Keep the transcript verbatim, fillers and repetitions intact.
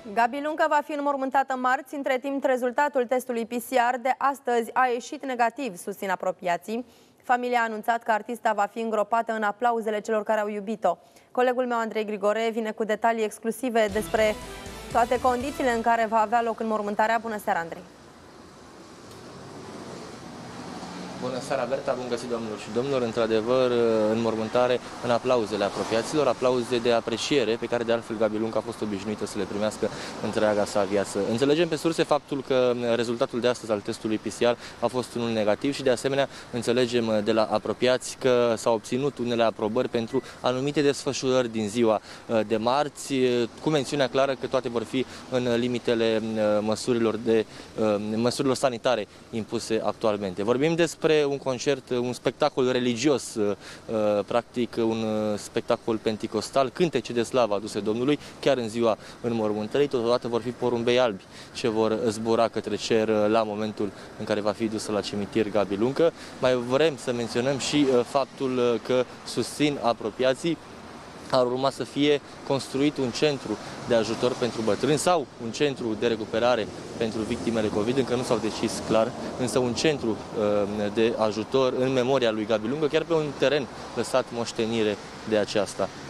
Gabi Luncă va fi înmormântată marți. Între timp, rezultatul testului P C R de astăzi a ieșit negativ, susțin apropiații. Familia a anunțat că artista va fi îngropată în aplauzele celor care au iubit-o. Colegul meu, Andrei Grigore, vine cu detalii exclusive despre toate condițiile în care va avea loc înmormântarea. Bună seara, Andrei! Bună seara, Berta, bun găsit, domnilor și domnilor. Într-adevăr, înmormântare în aplauzele apropiaților, aplauze de apreciere pe care de altfel Gabi Luncă a fost obișnuită să le primească întreaga sa viață. Înțelegem pe surse faptul că rezultatul de astăzi al testului P C R a fost unul negativ și de asemenea înțelegem de la apropiați că s-au obținut unele aprobări pentru anumite desfășurări din ziua de marți, cu mențiunea clară că toate vor fi în limitele măsurilor, de, măsurilor sanitare impuse actualmente. Vorbim despre un concert, un spectacol religios, practic un spectacol penticostal, cântece de slavă aduse Domnului, chiar în ziua înmormântării. Totodată vor fi porumbei albi ce vor zbura către cer la momentul în care va fi dusă la cimitir Gabi Luncă. Mai vrem să menționăm și faptul că susțin apropiații ar urma să fie construit un centru de ajutor pentru bătrâni sau un centru de recuperare pentru victimele COVID, încă nu s-au decis clar, însă un centru de ajutor în memoria lui Gabi Luncă, chiar pe un teren lăsat moștenire de aceasta.